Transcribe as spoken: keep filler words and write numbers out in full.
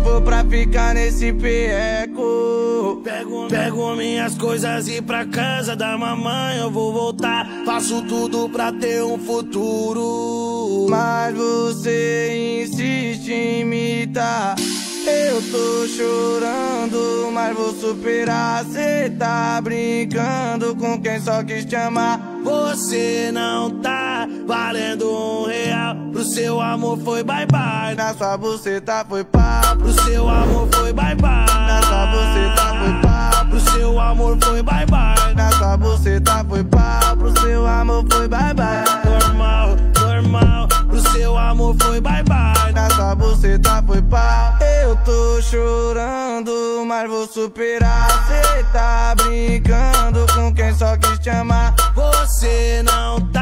for pra ficar nesse perreco. Pego, pego minhas coisas e pra casa da mamãe eu vou voltar. Faço tudo pra ter um futuro, mas você insiste em imitar. Eu tô chorando, mas vou superar. Cê tá brincando com quem só quis te amar. Você não tá valendo um real. Pro seu amor foi bye bye. Na sua buceta foi pá. Pro seu amor foi bye bye. Na sua buceta foi pá. Pro seu amor foi bye bye. Na sua buceta foi pá. Pro seu amor foi bye bye. Normal, normal. Pro seu amor foi bye bye. Na sua buceta foi pá. Eu tô chorando, mas vou superar. Cê tá brincando com quem só quis te amar. Você não